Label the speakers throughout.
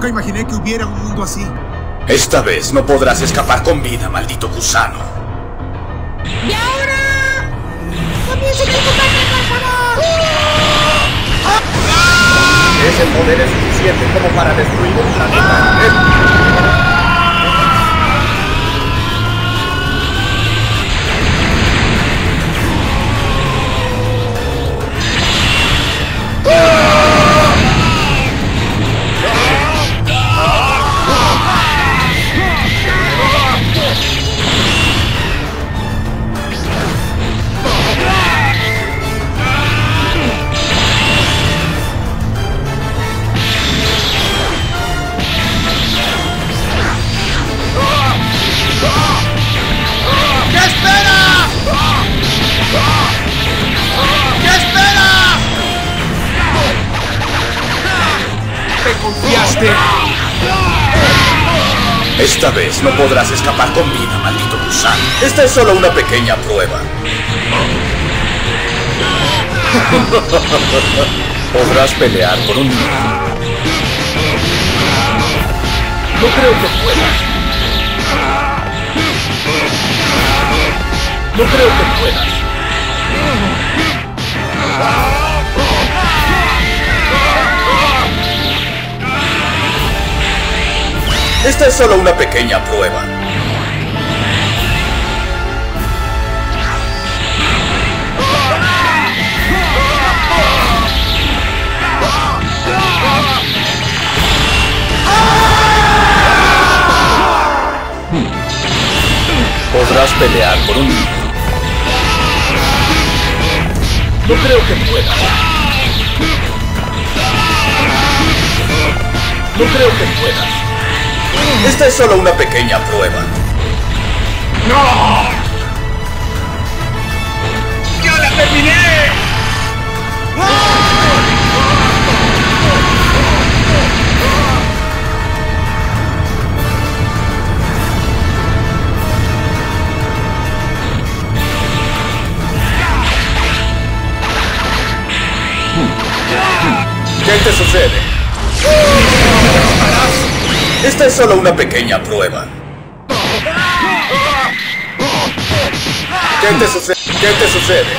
Speaker 1: Nunca imaginé que hubiera un mundo así.
Speaker 2: Esta vez no podrás escapar con vida, maldito gusano.
Speaker 3: ¡Y ahora! ¡Comiencen el combate, por favor!
Speaker 4: Ese poder es suficiente como para destruir un planeta.
Speaker 1: ¡Confiaste!
Speaker 2: Esta vez no podrás escapar con vida, maldito gusano. Esta es solo una pequeña prueba. Podrás pelear por un minuto. No creo que puedas. No creo que puedas. Esta es solo una pequeña prueba. Podrás pelear por un minuto. No creo que puedas. No creo que puedas. Esta es solo una pequeña prueba.
Speaker 1: ¡No! ¡Ya la terminé!
Speaker 2: ¿Qué te sucede? Esta es solo una pequeña prueba. ¿Qué te sucede? ¿Qué te sucede?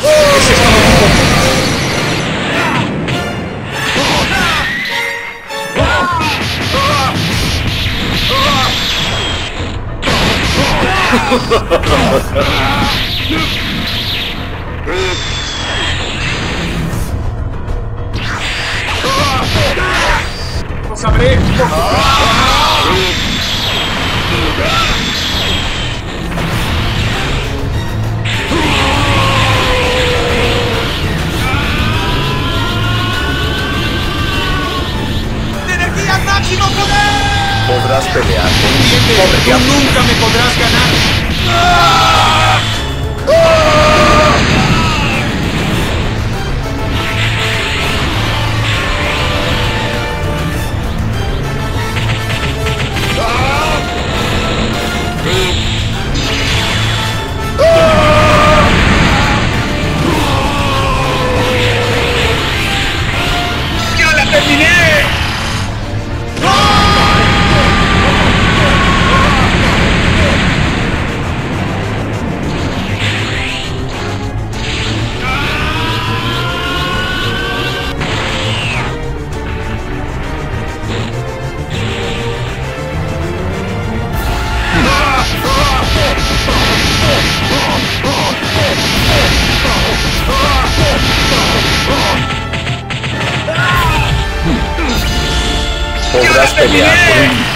Speaker 1: ¡Lo sabré! ¡Energía máximo poder!
Speaker 2: Podrás pelear por un
Speaker 1: Tú nunca me podrás ganar. ¡Ya la terminé!
Speaker 2: Podrás pelear por un minuto.